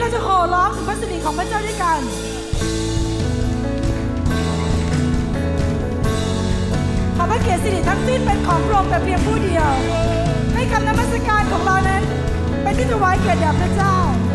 เราจะโห่ร้องถึงพระสิริของพระเจ้าด้วยกันขอพระเกียรติสิริทั้งสิ้นเป็นของพระองค์แต่เพียงผู้เดียวให้คำนมัสการของเรานั้นเป็นที่ถวายเกียรติแด่พระเจ้า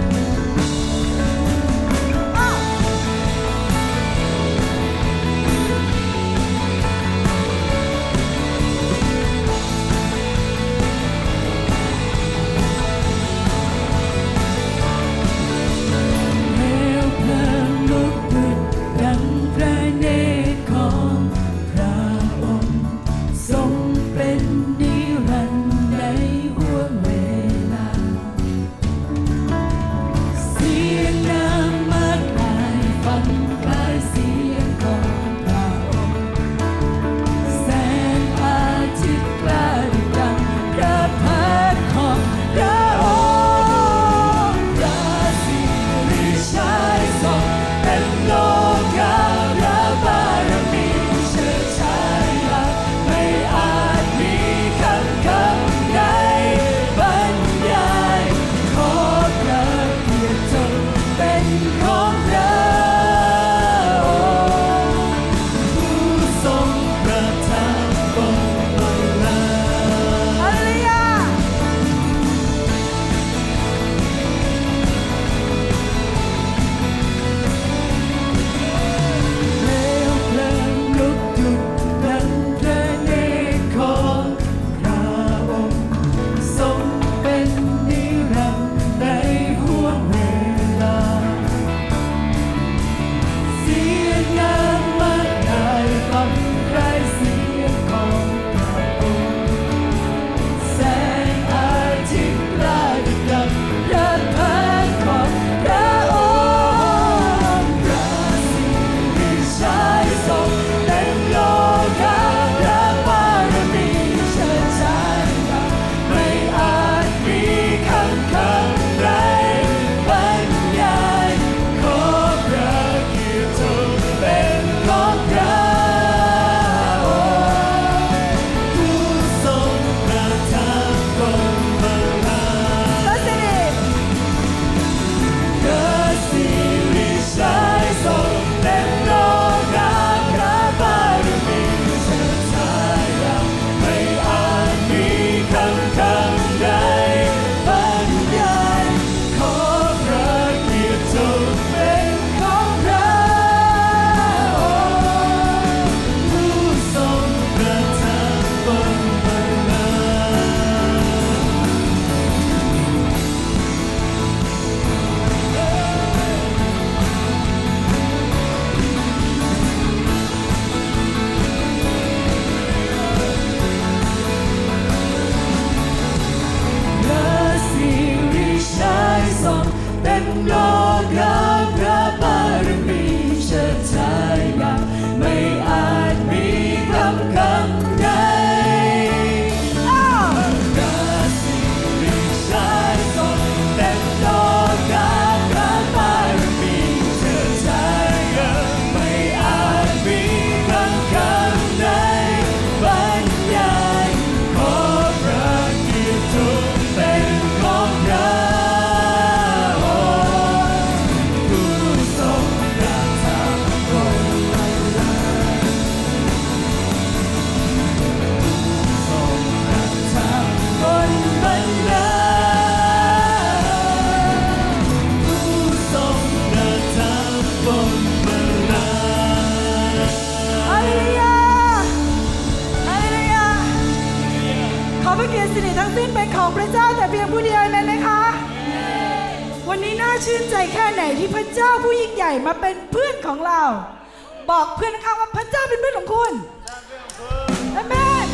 ชื่นใจแค่ไหนที่พระเจ้าผู้ยิ่งใหญ่มาเป็นเพื่อนของเราบอกเพื่อนข้างว่าพระเจ้าเป็นเพื่อนของคุณอาเมน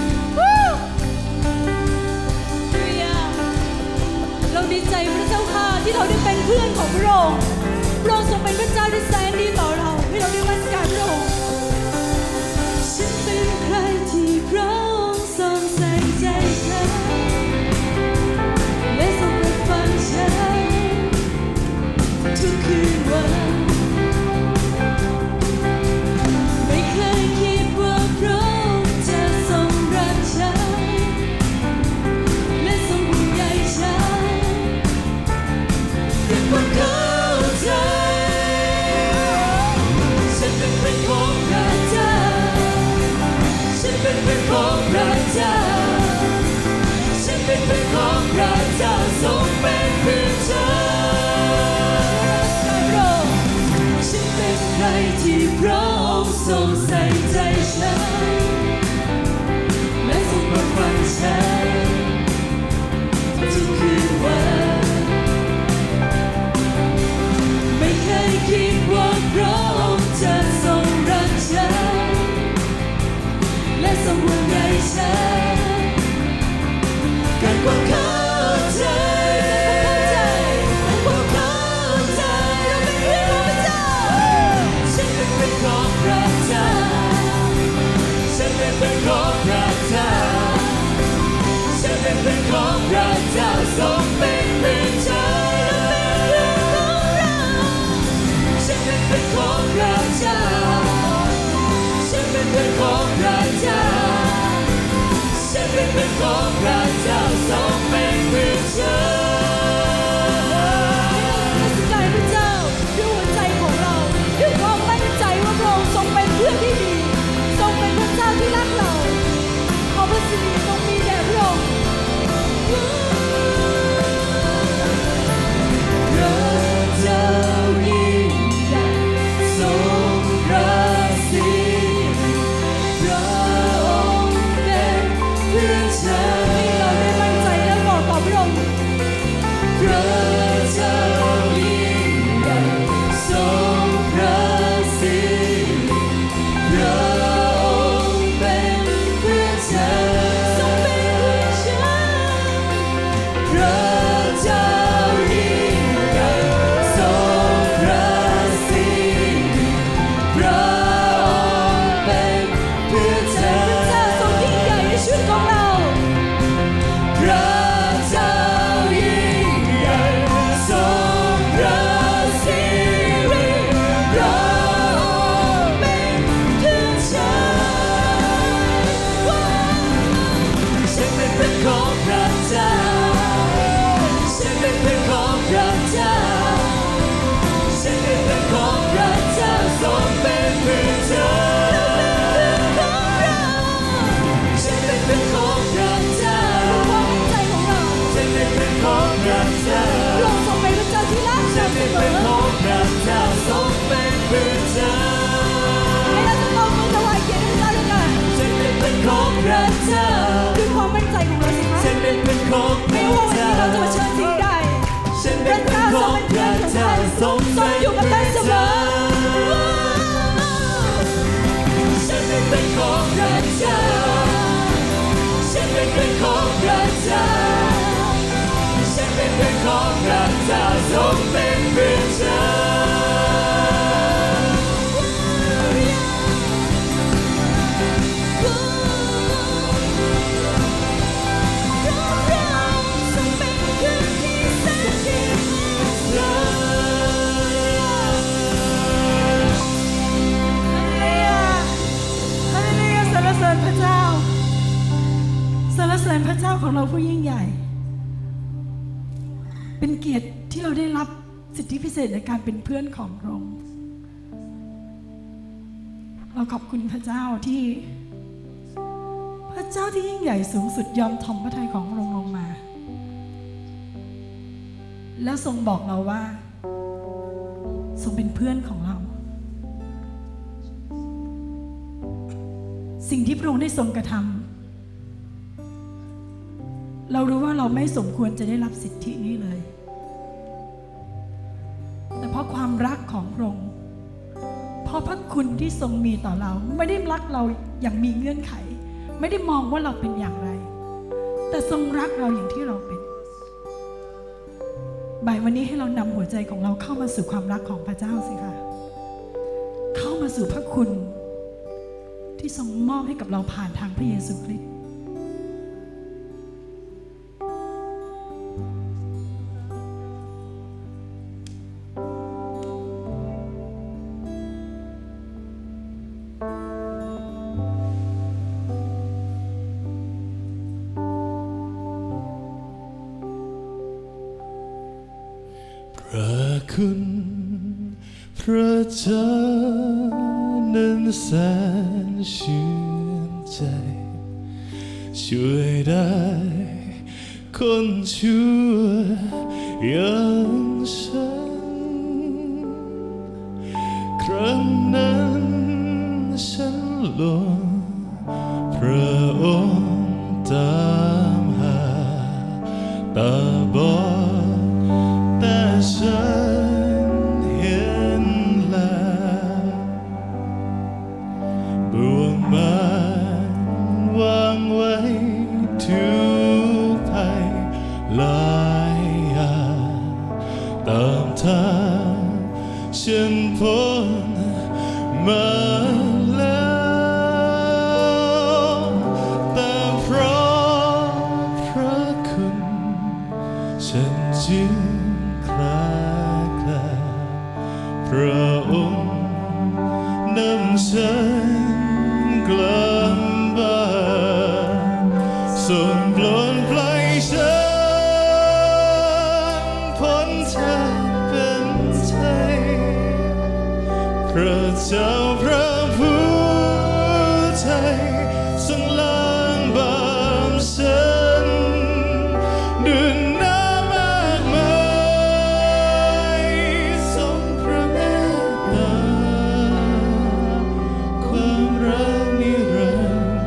เราดีใจพระเจ้าค่ะที่เราได้เป็นเพื่อนของพระองค์พระองค์ทรงเป็นพระเจ้าที่แสนดีต่อเราให้เราได้นมัสการพระองค์ฉันเป็นใครที่พระองค์ทรงใส่ใจเธอและทรงโปรดฟังฉันทุกคืนวันไม่เคยคิดว่าพระองค์จะทรงรักฉันและทรงห่วงใยฉันกันกว่าเข้าใจฉันเป็นเพื่อนของพระเจ้าฉันเป็นเพื่อนของพระเจ้าฉันเป็นเพื่อนของพระเจ้าทรงเป็นเพื่อนฉันฉันเป็นใครที่พระองค์ทรงใส่ใจฉันและทรงโปรดฟังฉันทุกคืนวันไม่เคยคิดว่าพระองค์จะทรงรักฉันและทรงห่วงใยฉันกันกว่าเข้าใจเราเป็นเพื่อนของพระเจ้าฉันเป็นเพื่อนของพระเจ้าฉันเป็นเพื่อนของพระเจ้าทรงเป็นเพื่อนฉันฉันเป็นเพื่อนของพระเจ้าฉันเป็นเพื่อนของพระเจ้าฉันเป็นเพื่อนของพระเจ้าทรงเป็นเพื่อนฉันให้เราพระเจ้าด้วยหัวใจของเราด้วยความมั่นใจว่าพระองค์ทรงเป็นเพื่อนที่ดีทรงเป็นพระเจ้าที่รักเราขอพระสิริทรงมีแด่พระองค์พระเจ้ายิ่งใหญ่ทรงประสิทธิ์พระองค์เป็นเพื่อนฉันให้เราได้มั่นใจและบอกต่อพระองค์พระเจ้ายิ่งใหญ่ทรงประสิทธิ์พระองค์เป็นเพื่อนฉันทรงเป็นเพื่อนฉันพระเจ้ายิ่งใหญ่ทรงประสิทธิ์พระองค์เป็นเพื่อนฉันพระเจ้าทรงยิ่งใหญ่ในชีวิตของเราพระเจ้ายิ่งใหญ่ทรงประสิทธิ์พระองค์เป็นเพื่อนฉันฉันเป็นเพื่อนของพระเจ้าฉันเป็นเพื่อนของพระเจ้าฉันเป็นเพื่อนของพระเจ้าทรงเป็นเพื่อนฉันฉันเป็นเพื่อนของพระเจ้าความมั่นใจของเราฉันเป็นเพื่อนของพระเจ้าพระองค์ทรงเป็นพระเจ้าที่รักเราเสมอฉันเป็นเพื่อนของพระเจ้าทรงเป็นเพื่อนฉันให้เราจะต้องถวายเกียรติให้พระเจ้าด้วยกันฉันเป็นเพื่อนของพระเจ้าด้วยความมั่นใจของเราสิคะฉันเป็นเพื่อนของพระเจ้าไม่ว่าวันนี้เราจะมาเชิญสิ่งใดฉันเป็นเพื่อนของพระเจ้าทรงอยู่กับท่านเสมอฉันเป็นเพื่อนของพระเจ้าฉันเป็นเพื่อนของพระเจ้าฉันเป็นเพื่อนของพระเจ้าทรงเป็นเพื่อนฉันสรรเสริญพระเจ้าสรรเสริญพระเจ้าของเราผู้ยิ่งใหญ่เป็นเกียรติที่เราได้รับสิทธิพิเศษในการเป็นเพื่อนของพระองค์เราขอบคุณพระเจ้าที่พระเจ้าที่ยิ่งใหญ่สูงสุดยอมถ่อมพระทัยของพระองค์ลงมาและทรงบอกเราว่าทรงเป็นเพื่อนของเราสิ่งที่พระองค์ได้ทรงกระทำเรารู้ว่าเราไม่สมควรจะได้รับสิทธินี้เลยแต่เพราะความรักของพระองค์เพราะพระคุณที่ทรงมีต่อเราไม่ได้รักเราอย่างมีเงื่อนไขไม่ได้มองว่าเราเป็นอย่างไรแต่ทรงรักเราอย่างที่เราเป็นบ่ายวันนี้ให้เรานำหัวใจของเราเข้ามาสู่ความรักของพระเจ้าสิค่ะเข้ามาสู่พระคุณที่ทรงมอบให้กับเราผ่านทางพระเยซูคริสต์พระคุณพระเจ้านั้นแสนชื่นใจช่วยได้คนชั่วอย่างฉันครั้งนั้นฉันหลงพระองค์ตามหาตาบอดแต่ฉันเห็นแล้วบ่วงมารวางไว้ทุกภัยหลายอย่างตามทางฉันพ้นมาแล้วแต่เพราะพระคุณฉันจึงคลาคลาพระองค์นำฉันกลับบ้านทรงปลดปล่อยฉันพ้นจากเป็นไทยพระเจ้าพระผู้ไทยทรงล้างบาปฉันด้วยน้ำมากมายทรงพระเมตตาความรักนิรันดร์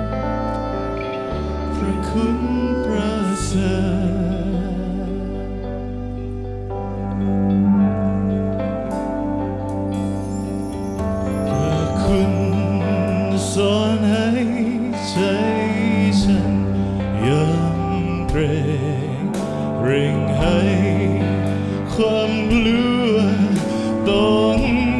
พระคุณประเสริฐสอนให้ใจฉันยำเกรงเร่งให้ความกลัวตรง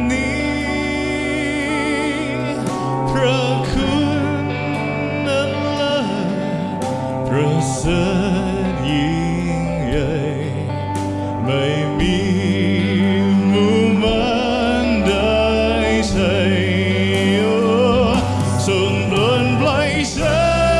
นี้พระคุณนั้นเลิศประเสริฐยิ่งใหญ่ไม่มีหมู่มารใดใช่ทรงปลดปล่อยฉั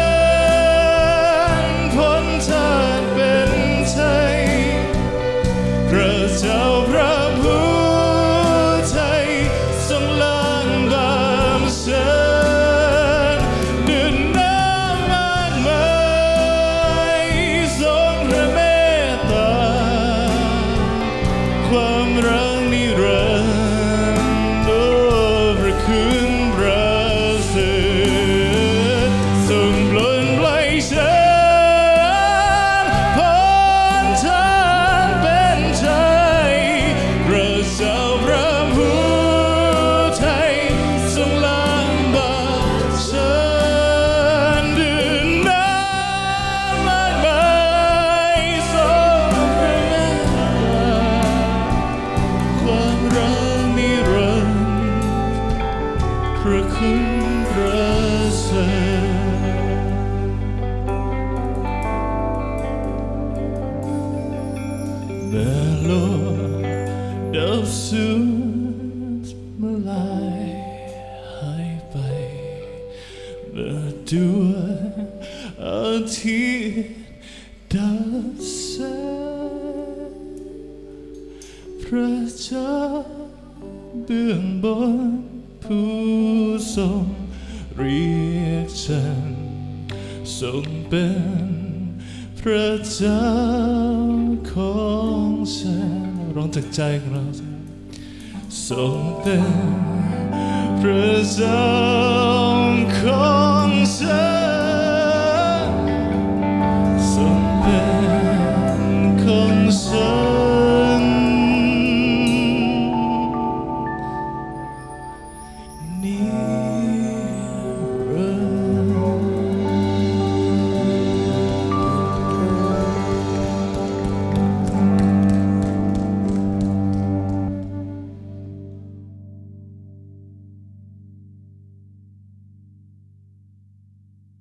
นพ้นจากเป็นไทยพระเจ้าพระผู้ไทยทรงล้างบาปฉันด้วยน้ำมากมายทรงพระเมตตาความรักนิรันดร์พระคุณประเสริฐทรงปลดปล่อยฉันพ้นจากเป็นไทยพระเจ้าพระผู้ไทยทรงล้างบาปฉันด้วยน้ำมากมายทรงพระเมตตาความรักนิรันดร์พระคุณประเสริฐแม้โลกดับสูญเมื่อลายหายไปเมื่อดวงอาทิตย์ดับแสงพระเจ้าเบื้องบนผู้ทรงเรียกฉันทรงเป็นพระเจ้าของฉันร้องจากใจของเราทรงเป็นพระเจ้าของฉันทรงเป็นของฉันนิรันดร์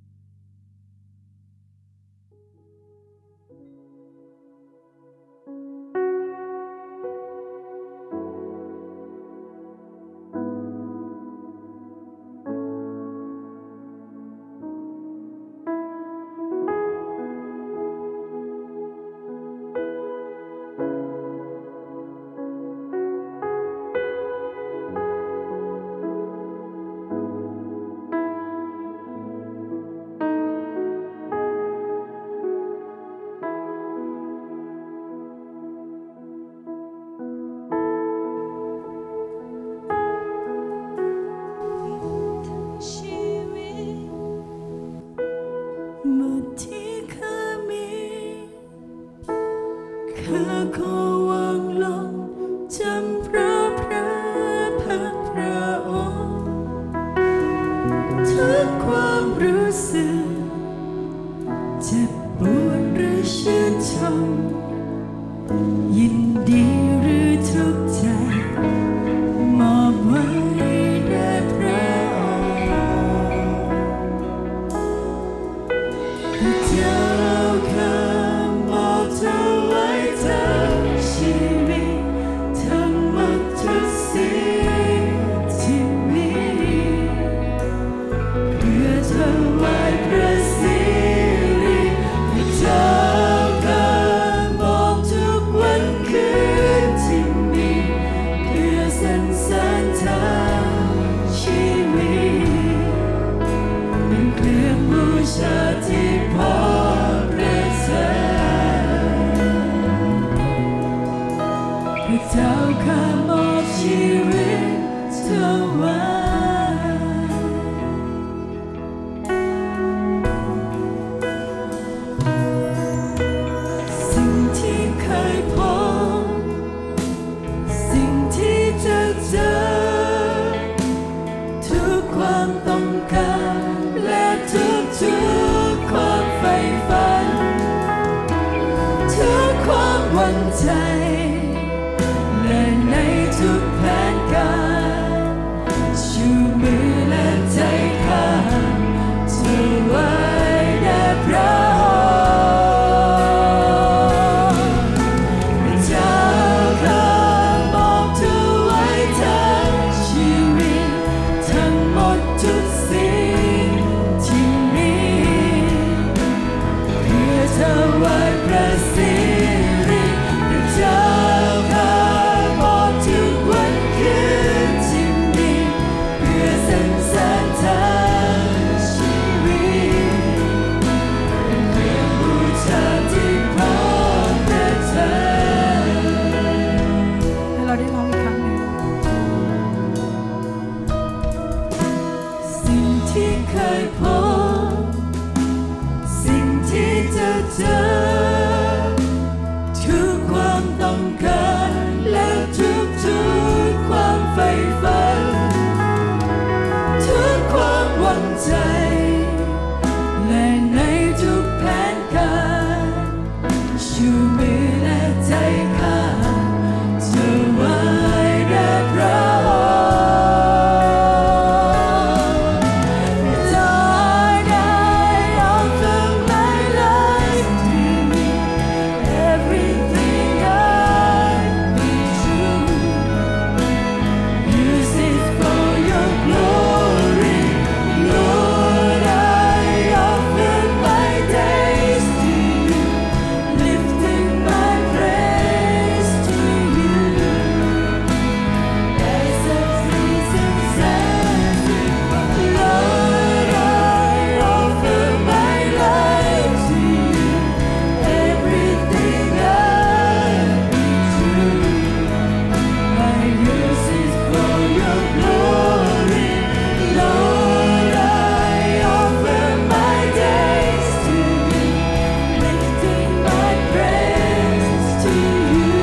ระเจ้าข้ามอบชีวิตถวายสิ่งที่เคยพบสิ่งที่จะเจอทุกความต้องการและทุกความใฝ่ฝันทุกความหวังใจและในทุกแผนการชูมือและใจข้าถวายแด่พระองค์พระเจ้าข้ามอบถวายทั้งชีวิตทั้งหมดทุกสิ่งที่มีเพื่อถวายพระสิริพระเจ้าข้ามอบทุกวันคืนที่มีเพื่อสรรเสริญทั้งชีวิตเป็นเครื่องบูชาที่พร้อมแด่เธอให้เราได้ร้องอีกครั้งหนึ่งสิ่งที่เคยพบสิ่งที่จะเจอทุกความต้องการและทุกความใฝ่ฝันทุกความหวังใจและในทุกแผนการชูมือและใจข้าถวายแด่พระองค์ I offer my life to you everything I be true use it for your glory Lord I offer my days to you lifting my praise to you as a pleasing sacrifice Lord I offer my life to you everything I be true I use it for your glory Lord I offer my days to you lifting my praise to you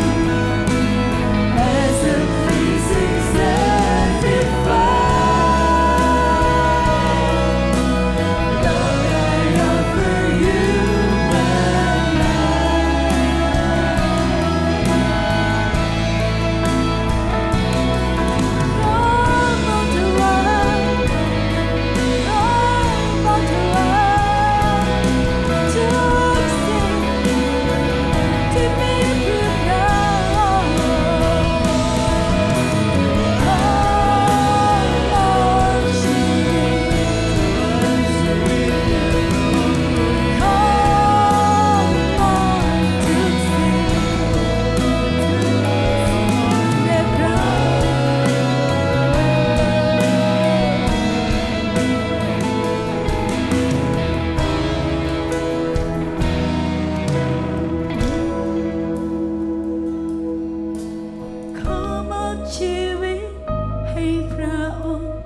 as a pleasing sacrifice Lord I offer you myขอมอบชีวิตให้พระองค์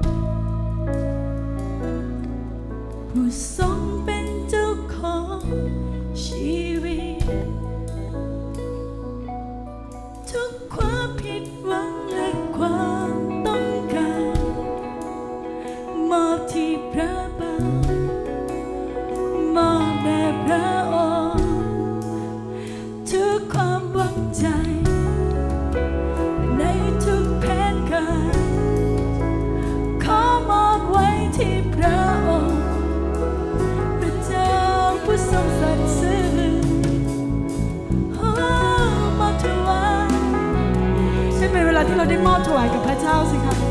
ผู้ทรงเป็นเจ้าของชีวิตทุกความผิดหวังและความต้องการมอบที่พระบาทมอบแด่พระองค์ทุกความหวังใจในทุกแผนการขอมอบไว้ที่พระองค์พระเจ้าผู้ทรงสัตย์ซื่อมอบถวายใช่เป็นเวลาที่เราได้มอบถวายกับพระเจ้าสิคะ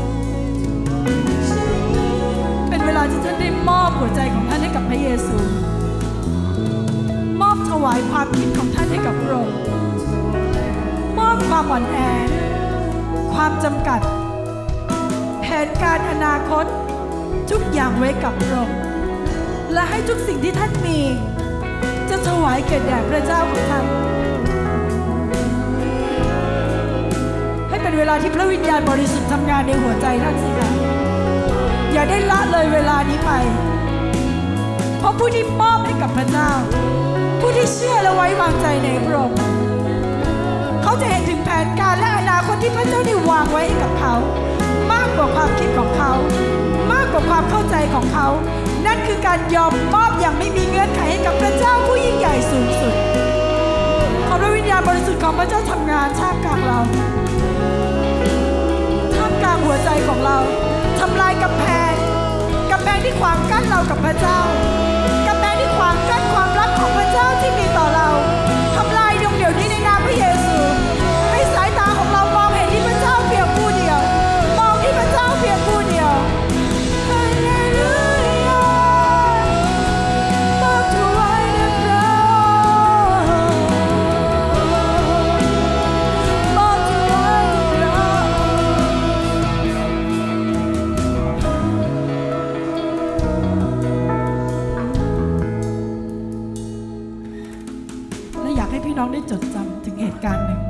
เป็นเวลาที่ท่านได้มอบหัวใจของท่านให้กับพระเยซูมอบถวายความคิดของท่านให้กับพระองค์มอบความอ่อนแอความจำกัดแผนการอนาคตทุกอย่างไว้กับพระองค์และให้ทุกสิ่งที่ท่านมีจะถวายแก่แด่พระเจ้าของท่านเป็นเวลาที่พระวิญญาณบริสุทธิ์ทำงานในหัวใจท่านสิคะอย่าได้ละเลยเวลานี้ไปเพราะผู้ที่มอบให้กับพระเจ้าผู้ที่เชื่อและไว้วางใจในพระองค์เขาจะเห็นถึงแผนการและอนาคตที่พระเจ้าได้วางไว้ให้กับเขามากกว่าความคิดของเขามากกว่าความเข้าใจของเขานั่นคือการยอมมอบอย่างไม่มีเงื่อนไขให้กับพระเจ้าผู้ยิ่งใหญ่สูงสุดขอพระวิญญาณบริสุทธิ์ของพระเจ้าทำงานท่ามกลางเราท่ามกลางหัวใจของเราทำลายกำแพงที่ขวางกั้นเรากับพระเจ้ากำแพงที่ขวางกั้นความรักของพระเจ้าที่มีต่อเราทำลายดวงเดียวนี้ในนามพระเยซูให้สายตาของเรามองเห็นที่พระเจ้าเพียงผู้เดียวมองที่พระเจ้าเพียงผู้เดียวฮาเลลูยามอบถวายแด่พระองค์มอบถวายแด่พระองค์และอยากให้พี่น้องได้จดจำถึงเหตุการณ์หนึ่ง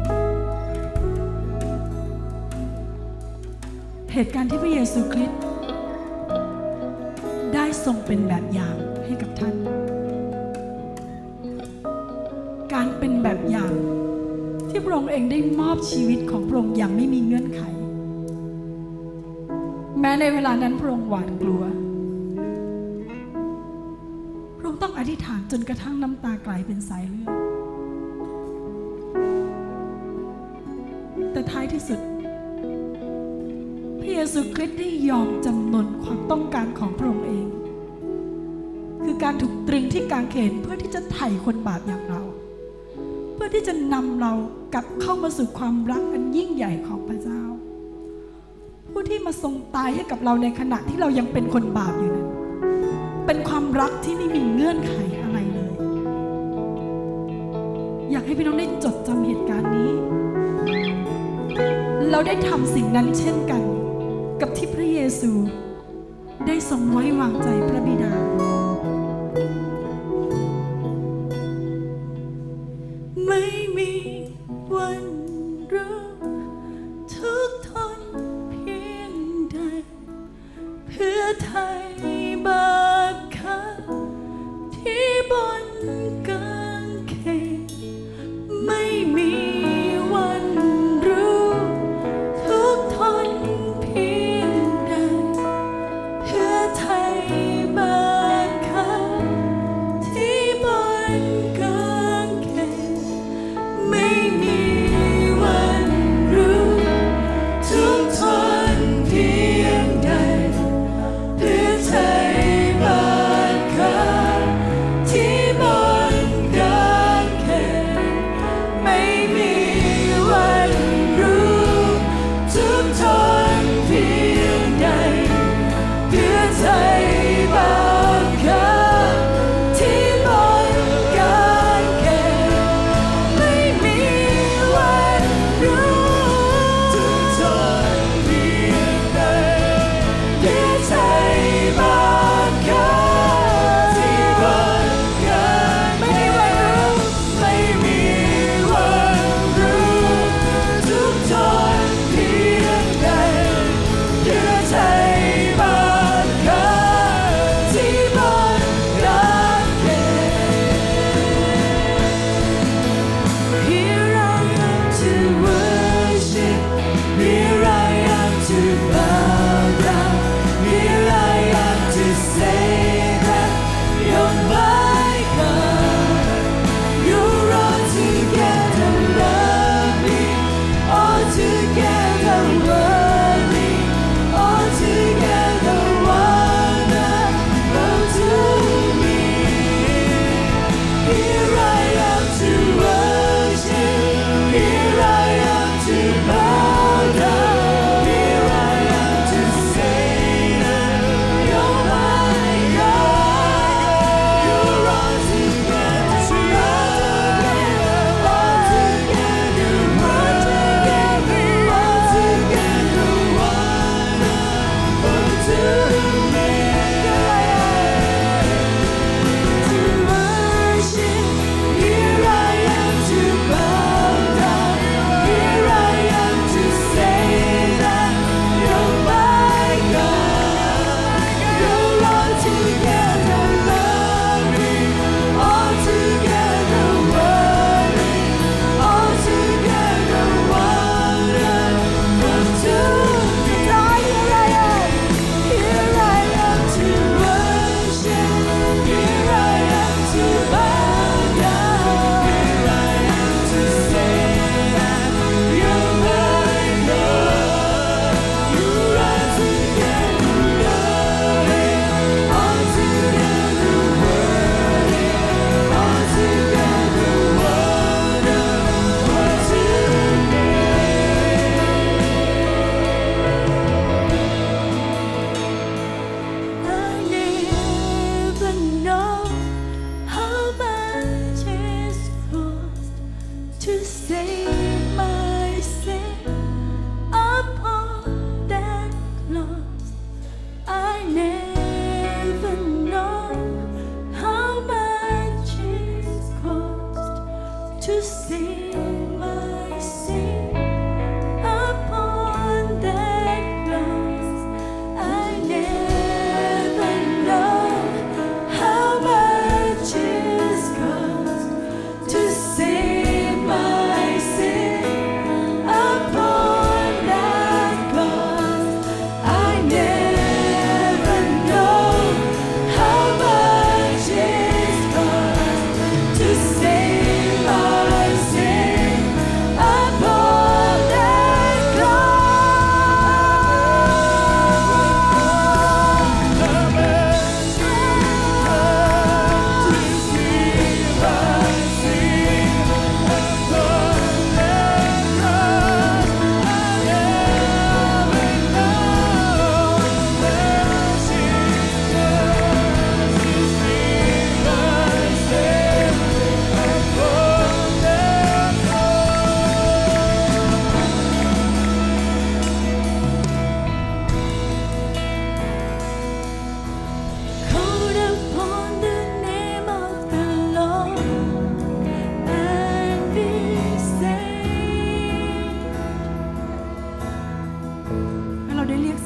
เหตุการณ์ที่พระเยซูคริสต์ได้ทรงเป็นแบบอย่างให้กับท่านการเป็นแบบอย่างที่พระองค์เองได้มอบชีวิตของพระองค์อย่างไม่มีเงื่อนไขแม้ในเวลานั้นพระองค์หวาดกลัวพระองค์ต้องอธิษฐานจนกระทั่งน้ำตากลายเป็นสายเลือดแต่ท้ายที่สุดพระเยซูคริสต์ได้ยอมจำนนความต้องการของพระองค์เองคือการถูกตรึงที่กางเขนเพื่อที่จะไถ่คนบาปอย่างเราเพื่อที่จะนำเรากลับเข้ามาสู่ความรักอันยิ่งใหญ่ของพระเจ้าผู้ที่มาทรงตายให้กับเราในขณะที่เรายังเป็นคนบาปอยู่นั้นเป็นความรักที่ไม่มีเงื่อนไขอะไรเลยอยากให้พี่น้องได้จดจำเหตุการณ์นี้เราได้ทำสิ่งนั้นเช่นกันกับที่พระเยซูได้ทรงไว้วางใจพระบิดาไม่มีวันรู้ทุกทนเพียงใดเพื่อไถ่บาปข้าที่บนกางเขนไม่มีวันรู้ทุกทนเพียงใดเพื่อไถ่บา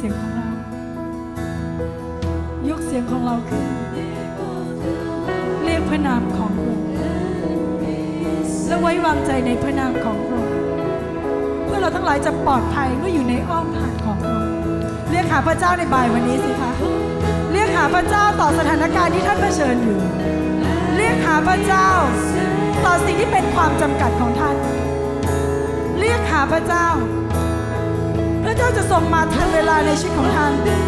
สียงของเรายกเสียงของเราขึ้นเรียกพระนามของพระองค์และไว้วางใจในพระนามของพระองค์เพื่อเราทั้งหลายจะปลอดภัยเมื่ออยู่ในอ้อมกอดของพระองค์เรียกหาพระเจ้าในบ่ายวันนี้สิคะเรียกหาพระเจ้าต่อสถานการณ์ที่ท่านเผชิญอยู่เรียกหาพระเจ้าต่อสิ่งที่เป็นความจำกัดของท่านเรียกหาพระเจ้าพระเจ้าจะทรงมาทันเวลาในชีวิตของท่าน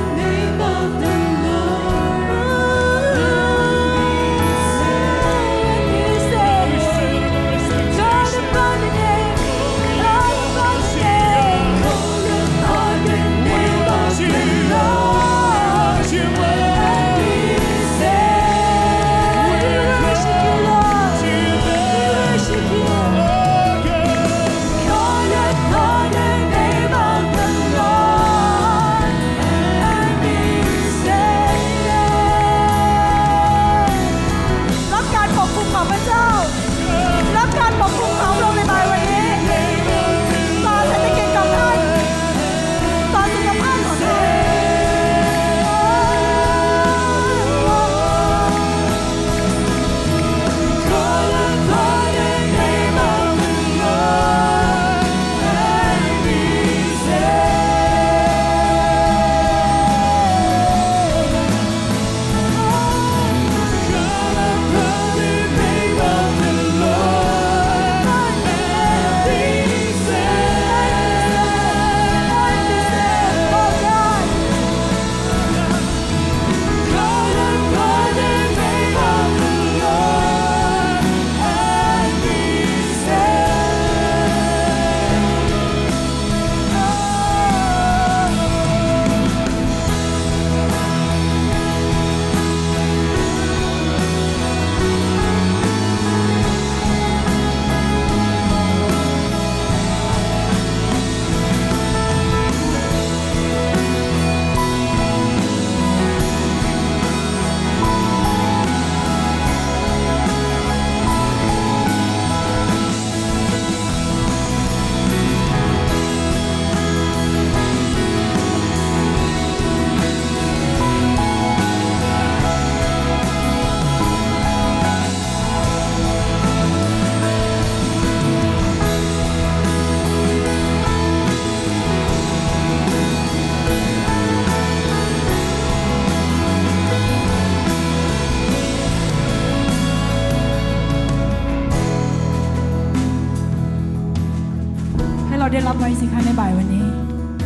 ได้รับไว้สิคะในบ่ายวันนี้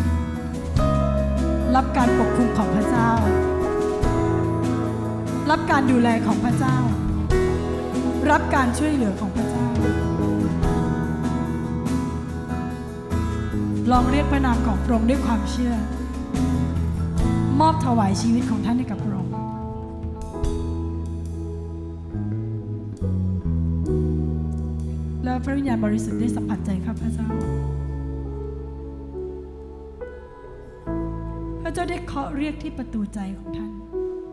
รับการปกคุมของพระเจ้ารับการดูแลของพระเจ้ารับการช่วยเหลือของพระเจ้าลองเรียกพระนามของพระองค์ด้วยความเชื่อมอบถวายชีวิตของท่านให้กับพระองค์แล้วพระวิญญาณบริสุทธิ์ได้สัมผัสใจข้าพเจ้าพระเจ้าได้เคาะเรียกที่ประตูใจของท่าน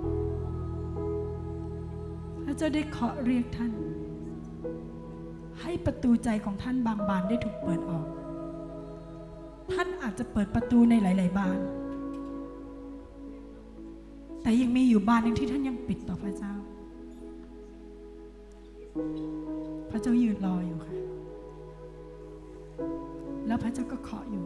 พระเจ้าได้เคาะเรียกท่านให้ประตูใจของท่านบางบานได้ถูกเปิดออกท่านอาจจะเปิดประตูในหลายๆบานแต่ยังมีอยู่บานหนึ่งที่ท่านยังปิดต่อพระเจ้าพระเจ้ายืนรออยู่ค่ะแล้วพระเจ้าก็เคาะอยู่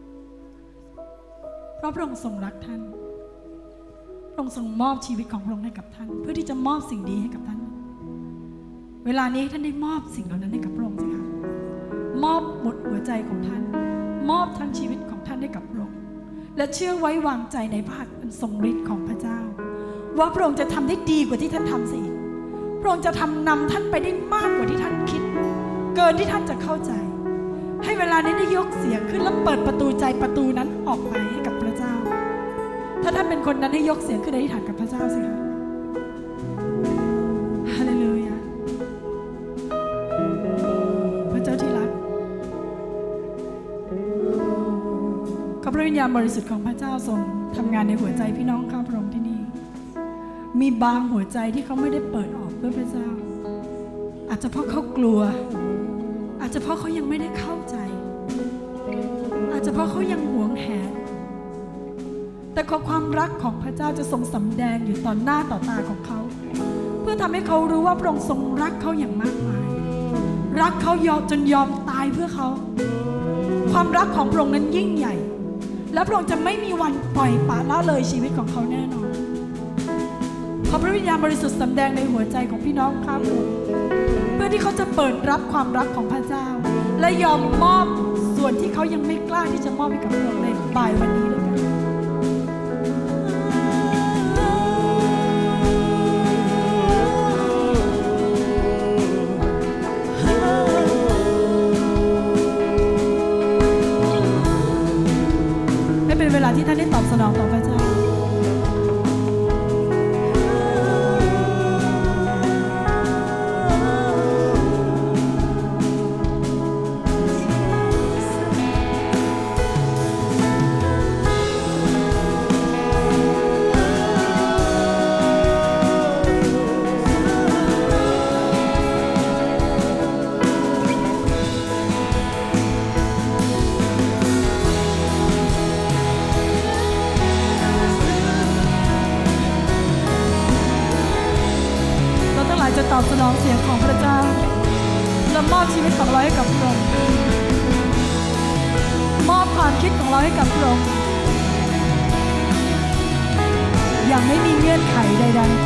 เพราะพระองค์ทรงรักท่านพระองค์ทรงมอบชีวิตของพระองค์ให้กับท่านเพื่อที่จะมอบสิ่งดีให้กับท่านเวลานี้ท่านได้มอบสิ่งเหล่านั้นให้กับพระองค์สิคะมอบหมดหัวใจของท่านมอบทั้งชีวิตของท่านให้กับพระองค์และเชื่อไว้วางใจในพระหัตถ์อันทรงฤทธิ์ของพระเจ้าว่าพระองค์จะทำได้ดีกว่าที่ท่านทำสิพระองค์จะนำท่านไปได้มากกว่าที่ท่านคิดเกินที่ท่านจะเข้าใจให้เวลานี้ได้ยกเสียงขึ้นแล้วเปิดประตูใจประตูนั้นออกไปให้กับพระเจ้าถ้าท่านเป็นคนนั้นให้ยกเสียงขึ้นอธิษฐานกับพระเจ้าสิคะฮาเลลูยาพระเจ้าที่รักขอพระวิญญาณบริสุทธิ์ของพระเจ้าทรงทำงานในหัวใจพี่น้องข้าพระองค์ที่นี่มีบางหัวใจที่เขาไม่ได้เปิดออกเพื่อพระเจ้าอาจจะเพราะเขากลัวอาจจะเพราะเขายังไม่ได้เข้าใจอาจจะเพราะเขายังหวงแหนแต่ความรักของพระเจ้าจะทรงสำแดงอยู่ต่อหน้าต่อตาของเขาเพื่อทำให้เขารู้ว่าพระองค์ทรงรักเขาอย่างมากมายรักเขาจนยอมตายเพื่อเขาความรักของพระองค์นั้นยิ่งใหญ่และพระองค์จะไม่มีวันปล่อยปละละเลยชีวิตของเขาแน่นอนขอพระวิญญาณบริสุทธิ์สำแดงในหัวใจของพี่น้องข้ามเพื่อที่เขาจะเปิดรับความรักของพระเจ้าและยอมมอบส่วนที่เขายังไม่กล้าที่จะมอบให้กับพระองค์ในบ่ายวันนี้ด้วยกันให้เป็นเวลาที่ท่านได้ตอบสนองต่อพระเจ้าตอบสนองเสียงของพระเจ้าและมอบชีวิตของเราให้กับพระองค์มอบความคิดของเราให้กับพระองค์อย่างไม่มีเงื่อนไขใดๆ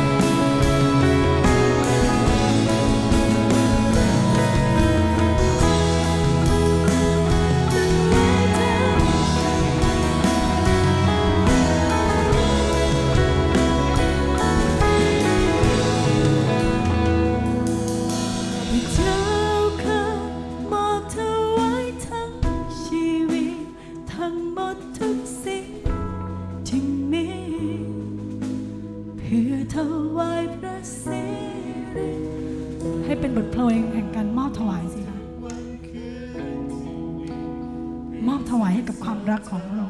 ให้เป็นบทเพลงแห่งการมอบถวายสิคะมอบถวายให้กับความรักของเรา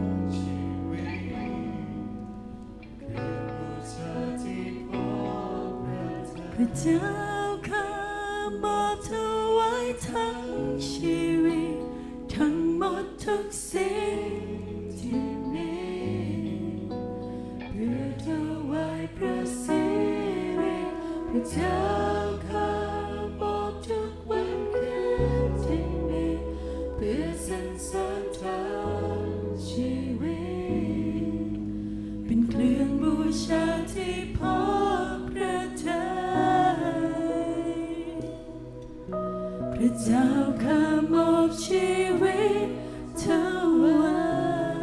พระเจ้าข้ามอบถวายทั้งชีวิตทั้งหมดทุกสิ่งที่มีเพื่อถวายพระสิริพระเจ้าข้ามอบทุกวันคืนที่มีเพื่อสรรเสริญทางชีวิตเป็นเครื่องบูชาที่พอพระทัยพระเจ้าข้ามอบชีวิตถวาย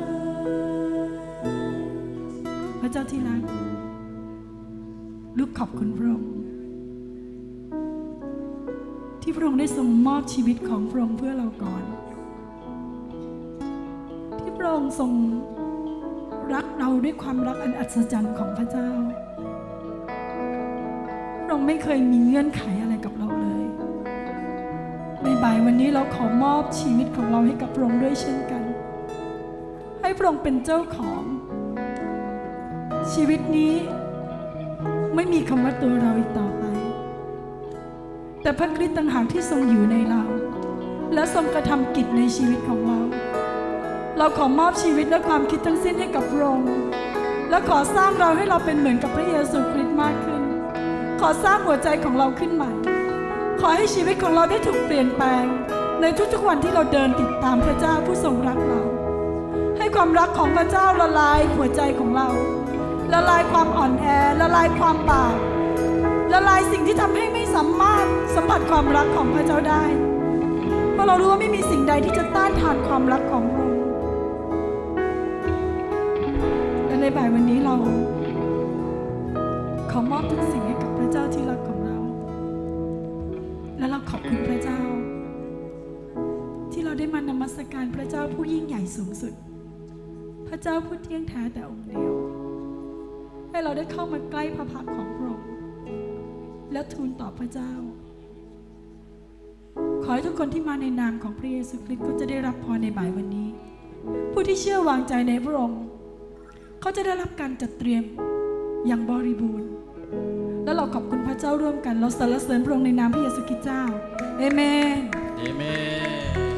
พระเจ้าที่รักลูกขอบคุณพระองค์ที่พระองค์ได้ทรงมอบชีวิตของพระองค์เพื่อเราก่อนที่พระองค์ทรงรักเราด้วยความรักอันอัศจรรย์ของพระเจ้าพระองค์ไม่เคยมีเงื่อนไขอะไรกับเราเลยในบ่ายวันนี้เราขอมอบชีวิตของเราให้กับพระองค์ด้วยเช่นกันให้พระองค์เป็นเจ้าของชีวิตนี้ไม่มีคำว่าตัวเราอีกต่อไปแต่พระคริสต์ต่างหากที่ทรงอยู่ในเราและทรงกระทำกิจในชีวิตของเราเราขอมอบชีวิตและความคิดทั้งสิ้นให้กับพระองค์และขอสร้างเราให้เราเป็นเหมือนกับพระเยซูคริสต์มากขึ้นขอสร้างหัวใจของเราขึ้นใหม่ขอให้ชีวิตของเราได้ถูกเปลี่ยนแปลงในทุกๆวันที่เราเดินติดตามพระเจ้าผู้ทรงรักเราให้ความรักของพระเจ้าละลายหัวใจของเราละลายความอ่อนแอละลายความบาปละลายสิ่งที่ทำให้ไม่สามารถสัมผัสความรักของพระเจ้าได้เพราะเรารู้ว่าไม่มีสิ่งใดที่จะต้านทานความรักของพระองค์และในบ่ายวันนี้เราขอมอบทุกสิ่งให้กับพระเจ้าที่รักของเราและเราขอบคุณพระเจ้าที่เราได้มานมัสการพระเจ้าผู้ยิ่งใหญ่สูงสุดพระเจ้าผู้เที่ยงแท้แต่องค์เดียวให้เราได้เข้ามาใกล้พระพักตร์ของพระองค์และทูลต่อพระเจ้าขอให้ทุกคนที่มาในนามของพระเยซูคริสต์ก็จะได้รับพรในบ่ายวันนี้ผู้ที่เชื่อวางใจในพระองค์เขาจะได้รับการจัดเตรียมอย่างบริบูรณ์และเราขอบคุณพระเจ้าร่วมกันเราสรรเสริญพระองค์ในนามพระเยซูคริสต์เจ้าเอเมนเอเมน